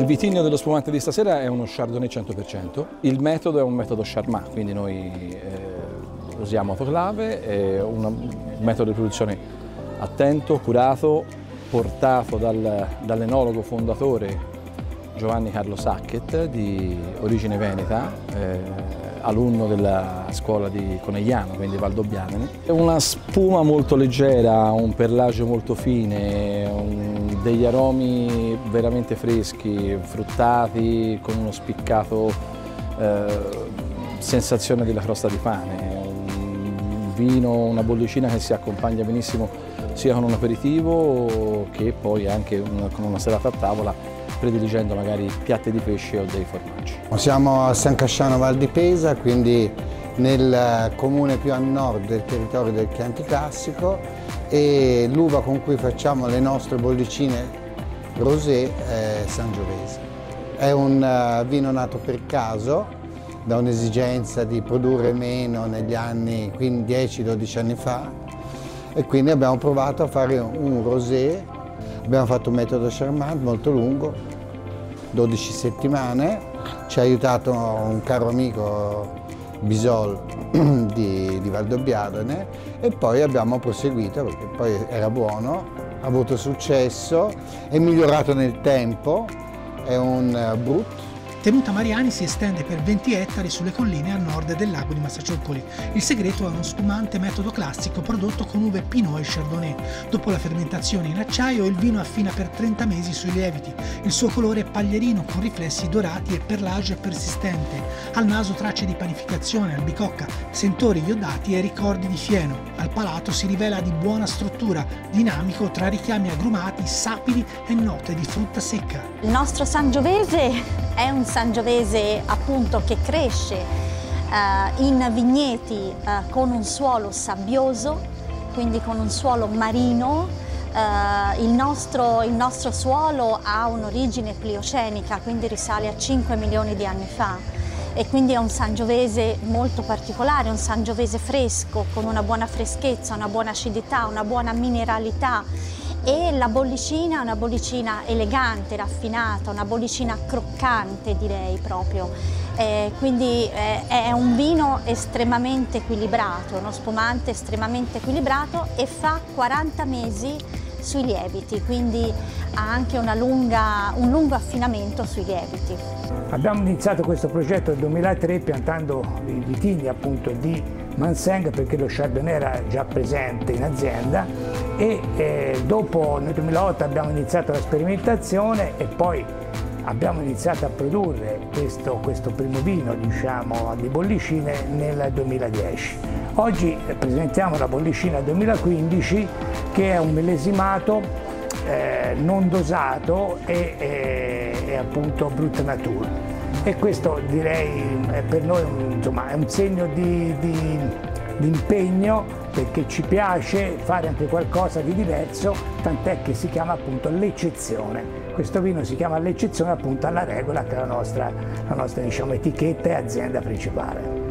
Il vitigno dello spumante di stasera è uno Chardonnay 100%, il metodo è un metodo Charmat, quindi noi usiamo autoclave, è un metodo di produzione attento, curato, portato dall'enologo fondatore Giovanni Carlo Sachet, di origine veneta, alunno della scuola di Conegliano, quindi Valdobbiadene. È una spuma molto leggera, un perlage molto fine, degli aromi veramente freschi, fruttati, con uno spiccato sensazione della crosta di pane. Un vino, una bollicina che si accompagna benissimo sia con un aperitivo che poi anche con una serata a tavola, prediligendo magari piatti di pesce o dei formaggi. Siamo a San Casciano Val di Pesa, quindi nel comune più a nord del territorio del Chianti Classico, e l'uva con cui facciamo le nostre bollicine rosé è Sangiovese. È un vino nato per caso, da un'esigenza di produrre meno negli anni, quindi 10-12 anni fa, e quindi abbiamo provato a fare un rosé. Abbiamo fatto un metodo Charmat molto lungo, 12 settimane, ci ha aiutato un caro amico Bisol di Valdobbiadene, e poi abbiamo proseguito perché poi era buono, ha avuto successo, è migliorato nel tempo, è un Brut. Tenuta Mariani si estende per 20 ettari sulle colline a nord del lago di Massaciuccoli. Il segreto è uno spumante metodo classico prodotto con uve Pinot e Chardonnay. Dopo la fermentazione in acciaio, il vino affina per 30 mesi sui lieviti. Il suo colore è paglierino con riflessi dorati e perlage persistente. Al naso tracce di panificazione, albicocca, sentori iodati e ricordi di fieno. Al palato si rivela di buona struttura, dinamico tra richiami agrumati, sapidi e note di frutta secca. Il nostro Sangiovese è un Sangiovese appunto che cresce in vigneti con un suolo sabbioso, quindi con un suolo marino. Il nostro suolo ha un'origine pliocenica, quindi risale a 5 milioni di anni fa, e quindi è un Sangiovese molto particolare, un Sangiovese fresco, con una buona freschezza, una buona acidità, una buona mineralità. E la bollicina è una bollicina elegante, raffinata, una bollicina croccante, direi proprio. Quindi è un vino estremamente equilibrato, uno spumante estremamente equilibrato, e fa 40 mesi sui lieviti, quindi ha anche un lungo affinamento sui lieviti. Abbiamo iniziato questo progetto nel 2003 piantando i vitigni appunto di Manseng, perché lo Chardonnay era già presente in azienda, e dopo nel 2008 abbiamo iniziato la sperimentazione e poi abbiamo iniziato a produrre questo primo vino, diciamo, di bollicine nel 2010. Oggi presentiamo la bollicina 2015, che è un millesimato non dosato e appunto Brut Nature. E questo direi per noi insomma, è un segno di impegno, perché ci piace fare anche qualcosa di diverso, tant'è che si chiama appunto l'eccezione. Questo vino si chiama l'eccezione appunto alla regola, che è la nostra diciamo, etichetta e azienda principale.